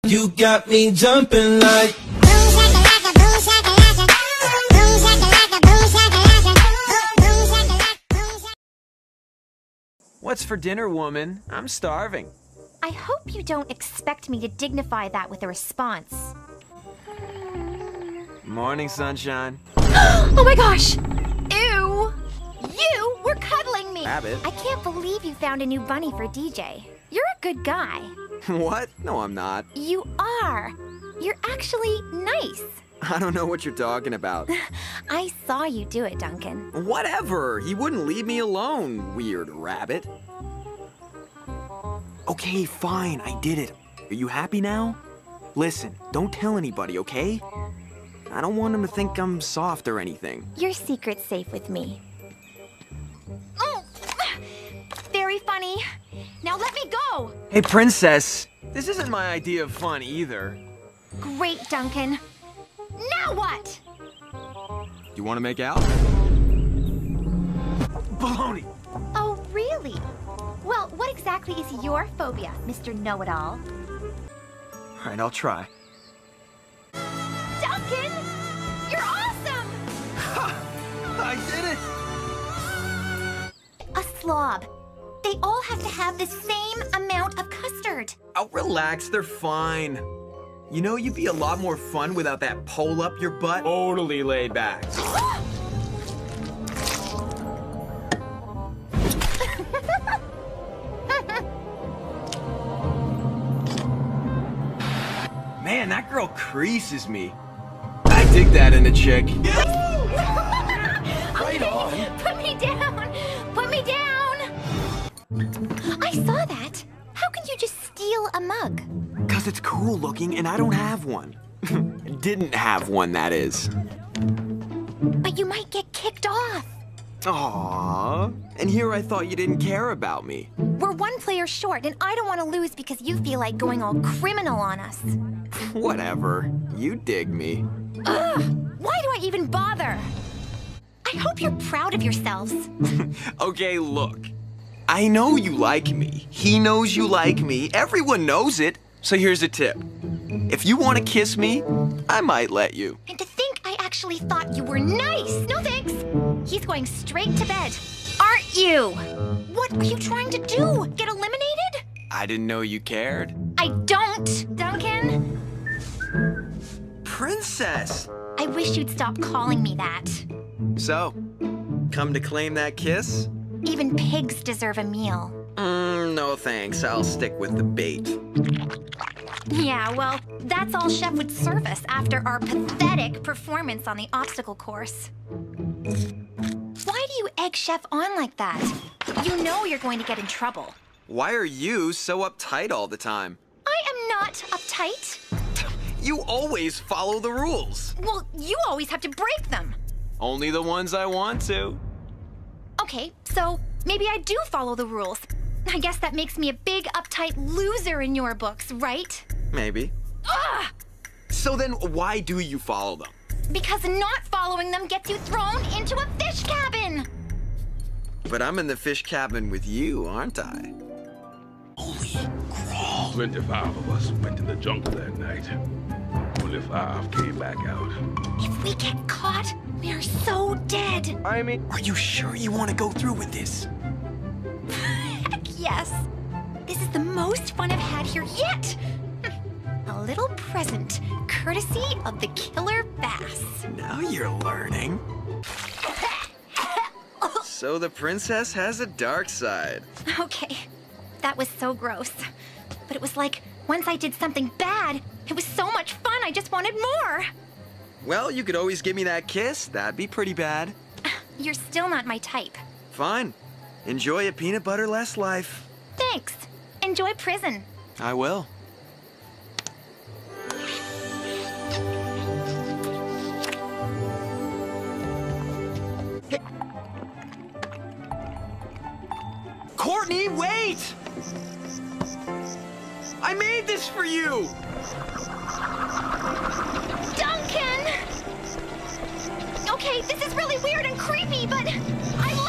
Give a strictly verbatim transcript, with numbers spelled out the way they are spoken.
You got me jumping like What's for dinner, woman? I'm starving. I hope you don't expect me to dignify that with a response. Morning, sunshine. Oh my gosh! Ew! You were cuddling me! Rabbit? I can't believe you found a new bunny for D J. You're a good guy. What? No, I'm not. You are. You're actually nice. I don't know what you're talking about. I saw you do it, Duncan. Whatever. He wouldn't leave me alone, weird rabbit. Okay, fine. I did it. Are you happy now? Listen, don't tell anybody, okay? I don't want him to think I'm soft or anything. Your secret's safe with me. Oh, very funny. Now let me go. Hey, princess. This isn't my idea of fun either. Great, Duncan. Now what? You want to make out? Baloney! Oh, really? Well, what exactly is your phobia, Mister Know-It-All? All right, I'll try. Duncan! You're awesome! Ha! I did it! A slob. They all have to have the same amount of custard. Oh, relax. They're fine. You know, you'd be a lot more fun without that pole up your butt. Totally laid back. Man, that girl creases me. I dig that in a chick. Right on. Put me down! Put me down! I saw that. How can you just steal a mug? Cause it's cool looking and I don't have one. Didn't have one, that is. But you might get kicked off. Aww. And here I thought you didn't care about me. We're one player short, and I don't want to lose because you feel like going all criminal on us. Whatever. You dig me. Ugh! Why do I even bother? I hope you're proud of yourselves. Okay, look. I know you like me. He knows you like me. Everyone knows it. So here's a tip. If you want to kiss me, I might let you. And to think I actually thought you were nice. No thanks. He's going straight to bed. Aren't you? What are you trying to do? Get eliminated? I didn't know you cared. I don't, Duncan. Princess! I wish you'd stop calling me that. So, come to claim that kiss? Even pigs deserve a meal. Mm, no thanks. I'll stick with the bait. Yeah, well, that's all Chef would serve us after our pathetic performance on the obstacle course. Why do you egg Chef on like that? You know you're going to get in trouble. Why are you so uptight all the time? I am not uptight. You always follow the rules. Well, you always have to break them. Only the ones I want to. Okay, so maybe I do follow the rules. I guess that makes me a big uptight loser in your books, right? Maybe. Ugh! So then why do you follow them? Because not following them gets you thrown into a fish cabin! But I'm in the fish cabin with you, aren't I? Holy crawl. twenty-five of us went in the jungle that night. Only five came back out. If we get caught, we are so dead. I mean, are you sure you want to go through with this? Heck yes. This is the most fun I've had here yet. A little present, courtesy of the killer bass. Now you're learning. So the princess has a dark side. Okay, that was so gross. But it was like, once I did something bad, it was so much fun, I just wanted more. Well, you could always give me that kiss. That'd be pretty bad. You're still not my type. Fine. Enjoy a peanut butter-less life. Thanks. Enjoy prison. I will. Courtney, wait! I made this for you! Duncan! Okay, this is really weird and creepy, but I